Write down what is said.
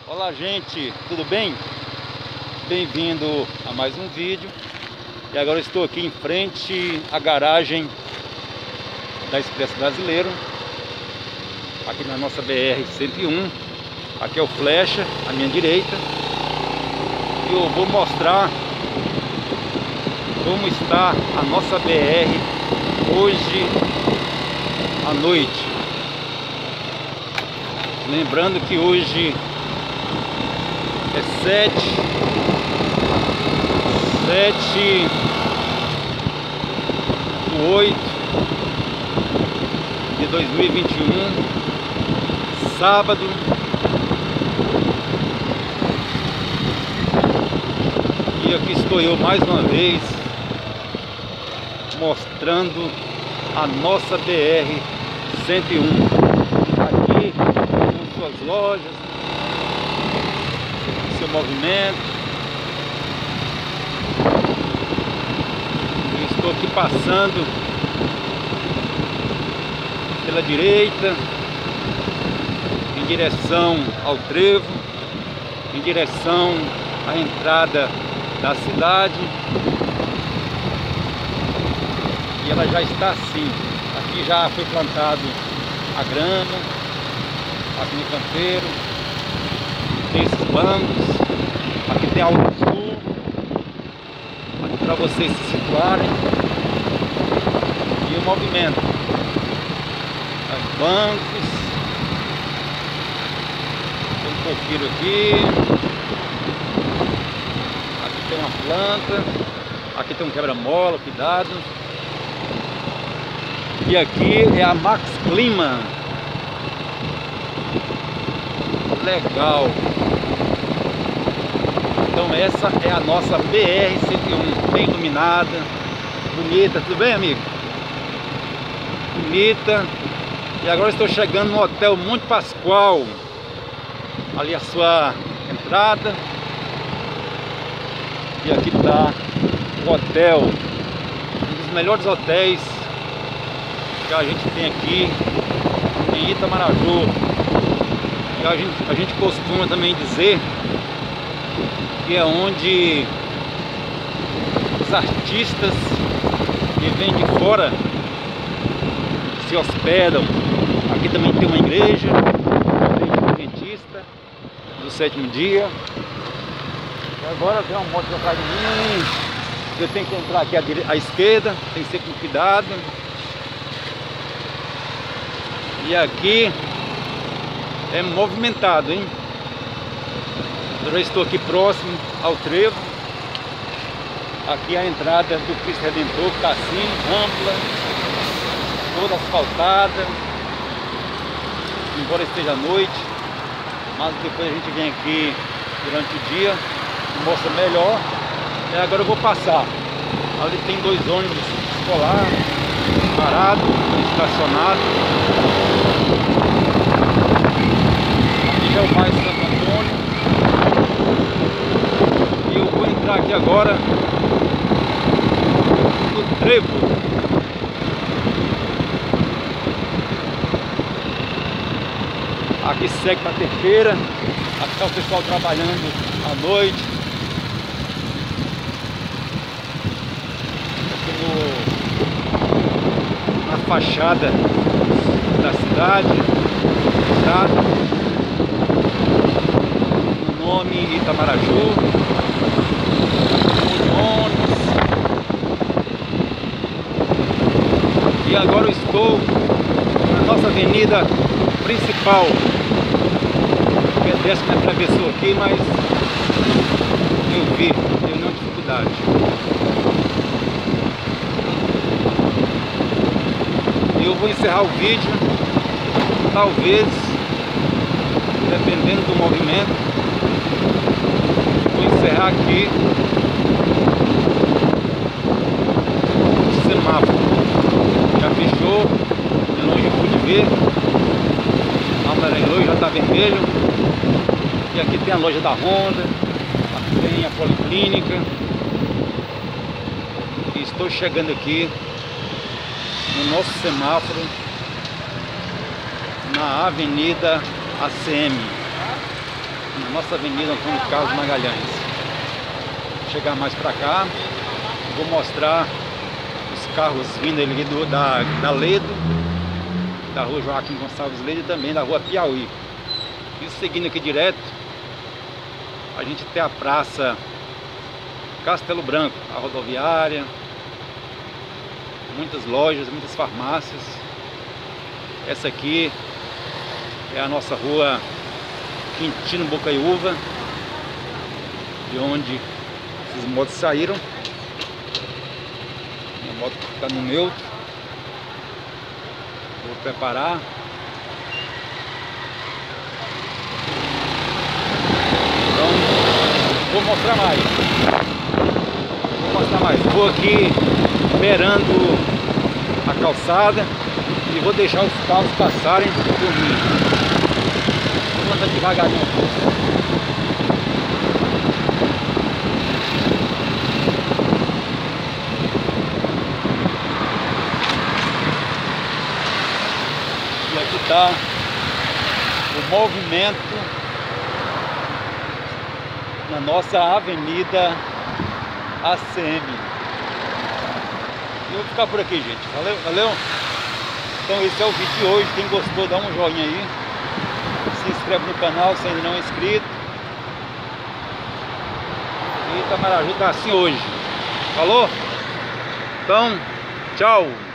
Olá gente, tudo bem? Bem-vindo a mais um vídeo. E agora eu estou aqui em frente à garagem da Expresso Brasileiro, aqui na nossa BR-101. Aqui é o Flecha, à minha direita. E eu vou mostrar como está a nossa BR hoje à noite. Lembrando que hoje é 7/8/2021, sábado. E aqui estou eu mais uma vez mostrando a nossa BR-101. Aqui com suas lojas, seu movimento. Eu estou aqui passando pela direita em direção ao trevo, em direção à entrada da cidade. E ela já está assim. Aqui já foi plantado a grama, aqui no canteiro. Tem esses bancos, aqui tem algo azul, aqui para vocês se situarem. E o movimento, os bancos, tem um coqueiro aqui, aqui tem uma planta, aqui tem um quebra-mola, cuidado. E aqui é a Max Clima. Legal. Então essa é a nossa BR-101, bem iluminada, bonita. Tudo bem, amigo? Bonita. E agora estou chegando no Hotel Monte Pascoal. Ali a sua entrada. E aqui está o hotel, um dos melhores hotéis que a gente tem aqui em Itamaraju. E a gente costuma também dizer que é onde os artistas que vêm de fora se hospedam. Aqui também tem uma igreja adventista do sétimo dia. E agora tem uma moto atrás de mim. Eu tenho que entrar aqui à esquerda, tem que ser com cuidado. E aqui é movimentado, hein? Eu já estou aqui próximo ao trevo. Aqui é a entrada do Cristo Redentor, que está assim, ampla, toda asfaltada, embora esteja à noite. Mas depois a gente vem aqui durante o dia e mostra melhor. E agora eu vou passar. Ali tem dois ônibus escolar parados, estacionados. Aqui já é o bairro Santo Antônio. E eu vou entrar aqui agora no trevo. Aqui segue para a terceira. Aqui está o pessoal trabalhando à noite. Aqui na fachada da cidade. O nome Itamaraju. Ônibus. E agora eu estou na nossa avenida principal. O pedestre me atravessou aqui, mas eu vi, não tenho nenhuma dificuldade. Eu vou encerrar o vídeo, talvez, dependendo do movimento, vou encerrar aqui o semáforo. Já fechou, de longe eu pude ver, a amarelou já está vermelho. E aqui tem a loja da Honda, aqui tem a Policlínica. E estou chegando aqui no nosso semáforo na Avenida ACM. na nossa avenida Antônio Carlos Magalhães. Vou chegar mais para cá, vou mostrar os carros vindo ali da Ledo, da rua Joaquim Gonçalves Ledo e também da rua Piauí. E seguindo aqui direto, a gente tem a praça Castelo Branco, a rodoviária, muitas lojas, muitas farmácias. Essa aqui é a nossa rua Quintino Bocaiúva, de onde esses motos saíram. Minha moto está no neutro. Vou preparar. Então, vou mostrar mais. Vou aqui beirando a calçada e vou deixar os carros passarem por mim. Vou andar devagarinho aqui. E aqui está o movimento na nossa avenida ACM. Eu vou ficar por aqui, gente. Valeu, valeu. Então esse é o vídeo de hoje. Quem gostou, dá um joinha aí. Se inscreve no canal se ainda não é inscrito. E Itamaraju tá assim hoje. Falou? Então, tchau.